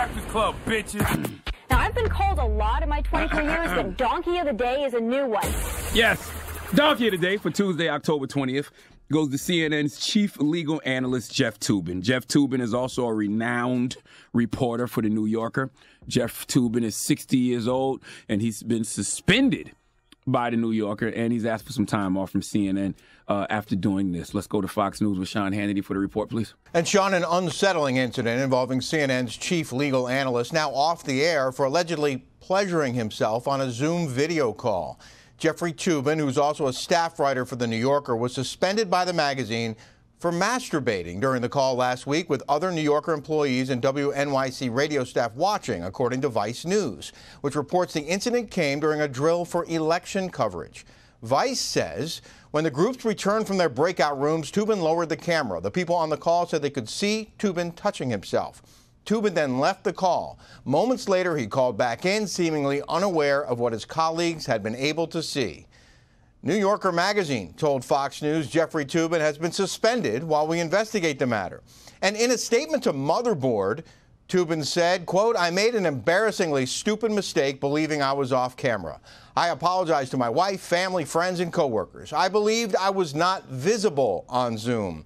Breakfast Club, bitches. Now, I've been called a lot in my 23 years, but Donkey of the Day is a new one. Yes. Donkey of the Day for Tuesday, October 20th, goes to CNN's chief legal analyst, Jeff Toobin. Jeff Toobin is also a renowned reporter for The New Yorker. Jeff Toobin is 60 years old, and he's been suspended by The New Yorker, and he's asked for some time off from CNN after doing this. Let's go to Fox News with Sean Hannity for the report, please. And Sean, an unsettling incident involving CNN's chief legal analyst now off the air for allegedly pleasuring himself on a Zoom video call. Jeffrey Toobin, who's also a staff writer for The New Yorker, was suspended by the magazine for masturbating during the call last week with other New Yorker employees and WNYC radio staff watching, according to Vice News, which reports the incident came during a drill for election coverage. Vice says when the groups returned from their breakout rooms, Toobin lowered the camera. The people on the call said they could see Toobin touching himself. Toobin then left the call. Moments later, he called back in, seemingly unaware of what his colleagues had been able to see. New Yorker magazine told Fox News Jeffrey Toobin has been suspended while we investigate the matter. And in a statement to Motherboard, Toobin said, quote, "I made an embarrassingly stupid mistake believing I was off camera. I apologize to my wife, family, friends, and coworkers. I believed I was not visible on Zoom."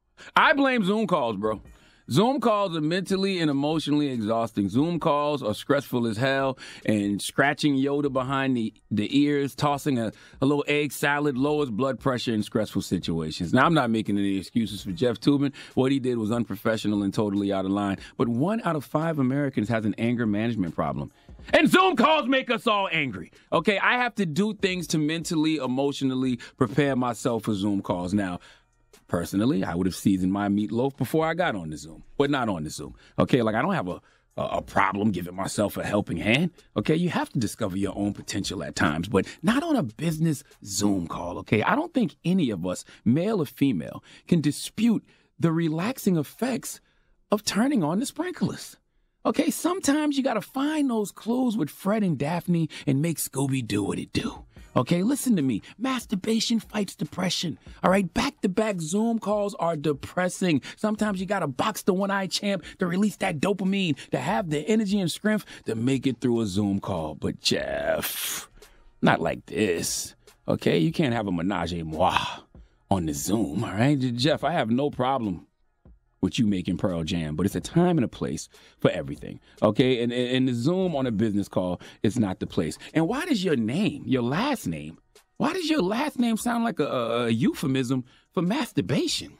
I blame Zoom calls, bro. Zoom calls are mentally and emotionally exhausting. Zoom calls are stressful as hell, and scratching Yoda behind the ears, tossing a little egg salad lowers blood pressure in stressful situations. Now, I'm not making any excuses for Jeff Toobin. What he did was unprofessional and totally out of line. But 1 out of 5 Americans has an anger management problem. And Zoom calls make us all angry. Okay, I have to do things to mentally, emotionally prepare myself for Zoom calls. Now, personally, I would have seasoned my meatloaf before I got on the Zoom, but not on the Zoom. Okay, like I don't have a problem giving myself a helping hand. Okay, you have to discover your own potential at times, but not on a business Zoom call. Okay, I don't think any of us, male or female, can dispute the relaxing effects of turning on the sprinklers. Okay, sometimes you got to find those clues with Fred and Daphne and make Scooby do what it do. Okay, listen to me. Masturbation fights depression. All right, back-to-back Zoom calls are depressing. Sometimes you got to box the one-eyed champ to release that dopamine, to have the energy and strength to make it through a Zoom call. But Jeff, not like this. Okay, you can't have a menage a moi on the Zoom, all right? Jeff, I have no problem with you making Pearl Jam, but it's a time and a place for everything, okay? And the Zoom on a business call is not the place. And why does your name, your last name, why does your last name sound like a euphemism for masturbation?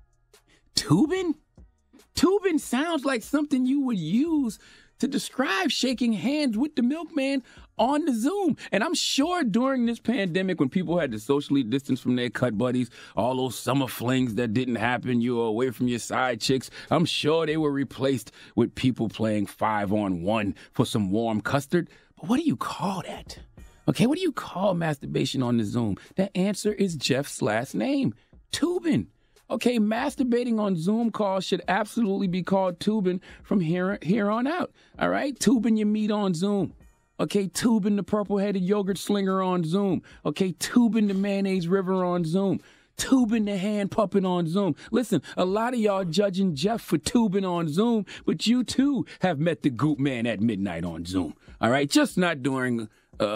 Toobin? Toobin sounds like something you would use to describe shaking hands with the milkman on the Zoom. And I'm sure during this pandemic, when people had to socially distance from their cut buddies, all those summer flings that didn't happen, you were away from your side chicks, I'm sure they were replaced with people playing 5-on-1 for some warm custard. But what do you call that? Okay, what do you call masturbation on the Zoom? The answer is Jeff's last name, Toobin. Okay, masturbating on Zoom calls should absolutely be called Toobin from here on out. All right, Toobin your meat on Zoom. Okay, Toobin the purple-headed yogurt slinger on Zoom. Okay, Toobin the mayonnaise river on Zoom. Toobin the hand puppet on Zoom. Listen, a lot of y'all judging Jeff for Toobin on Zoom, but you too have met the Goop Man at midnight on Zoom. All right, just not during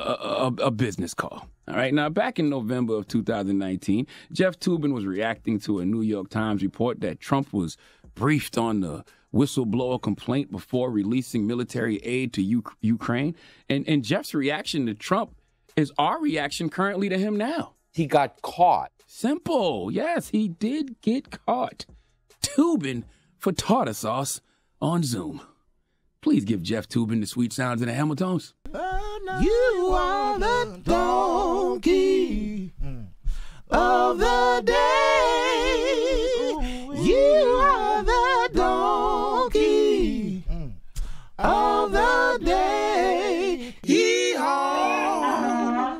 a business call. All right, now back in November of 2019, Jeff Toobin was reacting to a New York Times report that Trump was briefed on the whistleblower complaint before releasing military aid to Ukraine. And Jeff's reaction to Trump is our reaction currently to him now. He got caught. Simple. Yes, he did get caught. Toobin for tartar sauce on Zoom. Please give Jeff Toobin the sweet sounds and the Hamiltons. You are the donkey of the day. You are the donkey of the day. Yeehaw.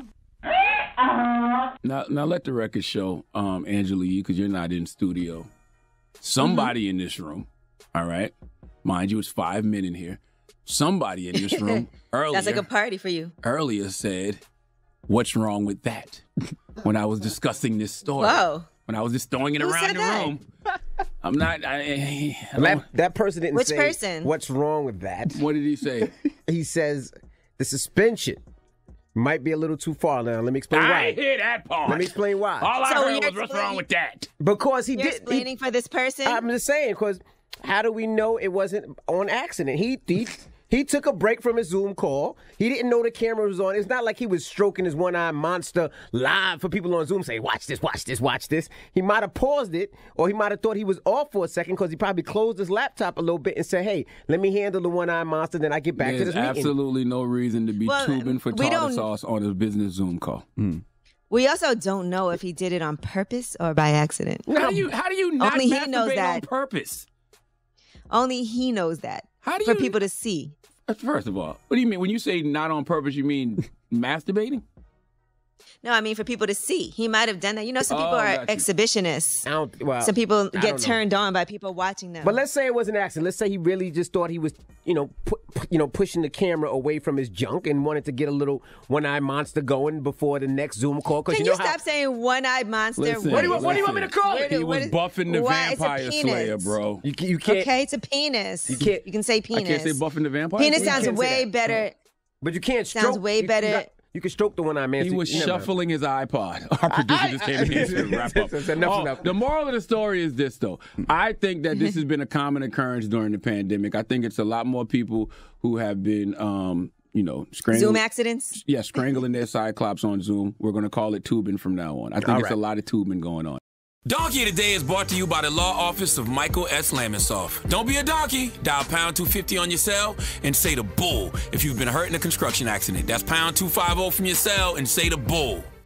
Now let the record show, Angela Yee, because you're not in studio. Somebody in this room, all right? Mind you, it's 5 men in here. Somebody in this room earlier. That's like a party for you. Earlier said, "What's wrong with that?" when I was discussing this story. Whoa. When I was just throwing it Who around said the that? room. I'm not. I don't- That person didn't Which say person? what's wrong with that. What did he say? He says the suspension might be a little too far. Now, let me explain I why. didn't hear that part. Let me explain why. All I So heard you're was what's wrong with that. Because he You're did. explaining for this person? I'm just saying, because how do we know it wasn't on accident? He took a break from his Zoom call. He didn't know the camera was on. It's not like he was stroking his one-eyed monster live for people on Zoom saying, watch this, watch this, watch this. He might have paused it, or he might have thought he was off for a second because he probably closed his laptop a little bit and said, hey, let me handle the one-eyed monster, then I get back to There's this meeting. absolutely no reason to be tubing for we tartar don't- sauce on a business Zoom call. We also don't know if he did it on purpose or by accident. How do you not Only he knows masturbate that. on purpose? Only he knows that. How do for you- people to see. First of all, what do you mean when you say not on purpose? You mean masturbating? No, I mean for people to see. He might have done that. You know, some people Oh, are got you. exhibitionists. Some people I don't get know. turned on by people watching them. But let's say it was an accident. Let's say he really just thought he was, pushing the camera away from his junk and wanted to get a little one-eyed monster going before the next Zoom call. Can you stop saying one-eyed monster? Listen, What do you want me to call it? He was buffing the Why? It's a vampire penis. slayer, bro. You can't. Okay, it's a penis. You can't- You can say penis. I can't say buffing the vampire. Penis slayer? sounds can't say way that. better. But you can't stroke. Sounds way better. You can stroke the one-eyed man. He was Never mind. shuffling his iPod. Our producer just came in here to wrap up. That's enough. The moral of the story is this, though. I think that this has been a common occurrence during the pandemic. I think it's a lot more people who have been, strangling. Zoom accidents? Yeah, strangling their cyclops on Zoom. We're going to call it tubing from now on. I think it's a lot of tubing going on. Donkey of the Day is brought to you by the law office of Michael S. Lamonsoff. Don't be a donkey. Dial pound 250 on your cell and say the bull if you've been hurt in a construction accident. That's pound 250 from your cell and say the bull.